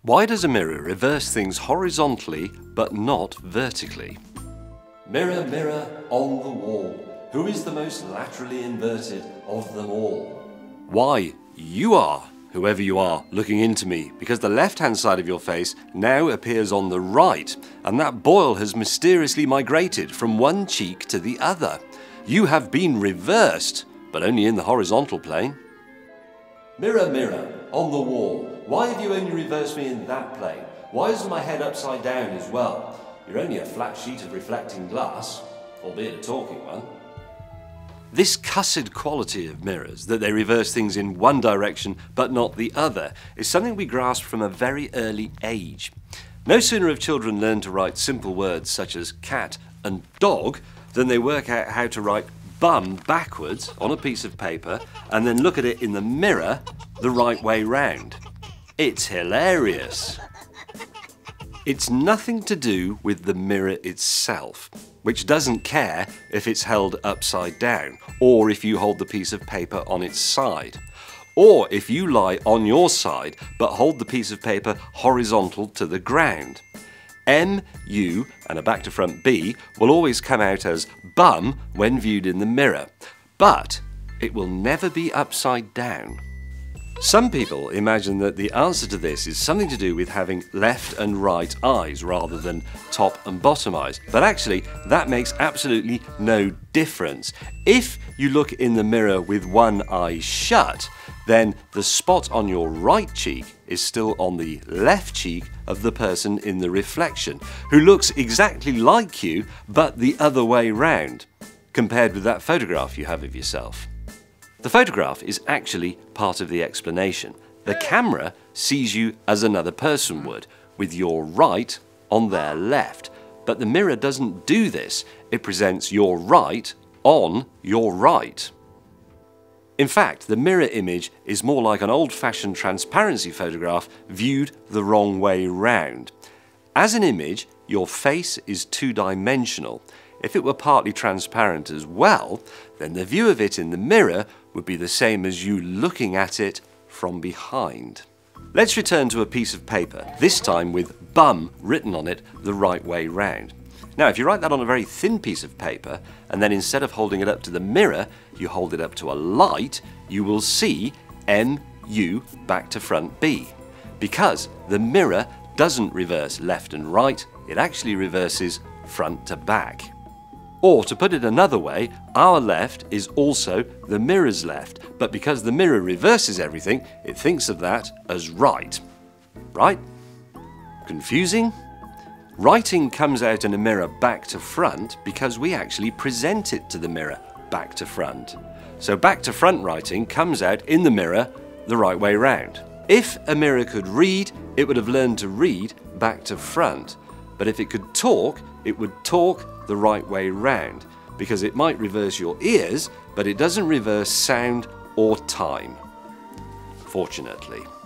Why does a mirror reverse things horizontally but not vertically? Mirror, mirror on the wall, who is the most laterally inverted of them all? Why, you are, whoever you are, looking into me, because the left-hand side of your face now appears on the right, and that boil has mysteriously migrated from one cheek to the other. You have been reversed, but only in the horizontal plane. Mirror, mirror on the wall, why have you only reversed me in that plane? Why isn't my head upside down as well? You're only a flat sheet of reflecting glass, albeit a talking one. This cussed quality of mirrors, that they reverse things in one direction but not the other, is something we grasp from a very early age. No sooner have children learned to write simple words such as cat and dog than they work out how to write bum backwards on a piece of paper and then look at it in the mirror the right way round. It's hilarious. It's nothing to do with the mirror itself, which doesn't care if it's held upside down, or if you hold the piece of paper on its side, or if you lie on your side but hold the piece of paper horizontal to the ground. M, U and a back to front B will always come out as bum when viewed in the mirror, but it will never be upside down. Some people imagine that the answer to this is something to do with having left and right eyes rather than top and bottom eyes, but actually that makes absolutely no difference. If you look in the mirror with one eye shut, then the spot on your right cheek is still on the left cheek of the person in the reflection, who looks exactly like you but the other way round, compared with that photograph you have of yourself. The photograph is actually part of the explanation. The camera sees you as another person would, with your right on their left. But the mirror doesn't do this. It presents your right on your right. In fact, the mirror image is more like an old-fashioned transparency photograph viewed the wrong way round. As an image, your face is two-dimensional. If it were partly transparent as well, then the view of it in the mirror would be the same as you looking at it from behind. Let's return to a piece of paper, this time with bum written on it the right way round. Now, if you write that on a very thin piece of paper, and then instead of holding it up to the mirror, you hold it up to a light, you will see M-U back to front B. Because the mirror doesn't reverse left and right, it actually reverses front to back. Or to put it another way, our left is also the mirror's left, but because the mirror reverses everything, it thinks of that as right. Right? Confusing? Writing comes out in a mirror back to front because we actually present it to the mirror back to front. So back to front writing comes out in the mirror the right way round. If a mirror could read, it would have learned to read back to front. But if it could talk, it would talk the right way round, because it might reverse your ears, but it doesn't reverse sound or time, fortunately.